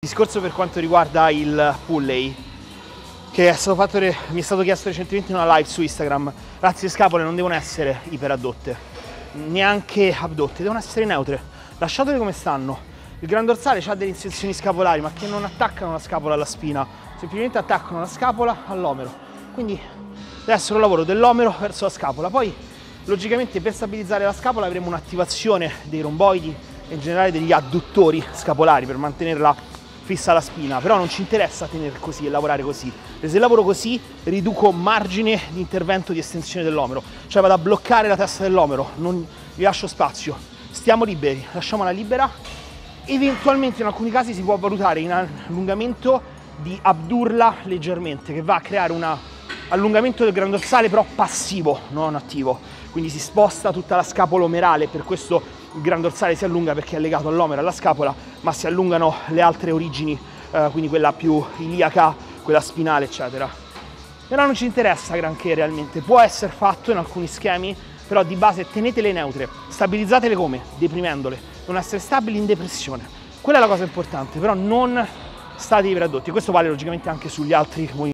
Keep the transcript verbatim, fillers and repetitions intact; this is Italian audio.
Discorso per quanto riguarda il pulley, che è stato fatto, mi è stato chiesto recentemente in una live su Instagram. Ragazzi, le scapole non devono essere iperaddotte, neanche abdotte, devono essere neutre. Lasciatele come stanno. Il gran dorsale ha delle inserzioni scapolari, ma che non attaccano la scapola alla spina, semplicemente attaccano la scapola all'omero. Quindi deve essere un lavoro dell'omero verso la scapola. Poi, logicamente, per stabilizzare la scapola avremo un'attivazione dei romboidi e in generale degli adduttori scapolari per mantenerla fissa la spina, però non ci interessa tenere così e lavorare così, perché se lavoro così riduco margine di intervento di estensione dell'omero, cioè vado a bloccare la testa dell'omero, non gli lascio spazio. Stiamo liberi, lasciamola libera. Eventualmente in alcuni casi si può valutare in allungamento di abdurla leggermente, che va a creare un allungamento del gran dorsale però passivo, non attivo, quindi si sposta tutta la scapola omerale, per questo il gran dorsale si allunga perché è legato all'omero, alla scapola, ma si allungano le altre origini, eh, quindi quella più iliaca, quella spinale, eccetera. Però non ci interessa granché realmente, può essere fatto in alcuni schemi, però di base tenetele neutre, stabilizzatele come? Deprimendole, non essere stabili in depressione. Quella è la cosa importante, però non state iperaddotti, e questo vale logicamente anche sugli altri movimenti.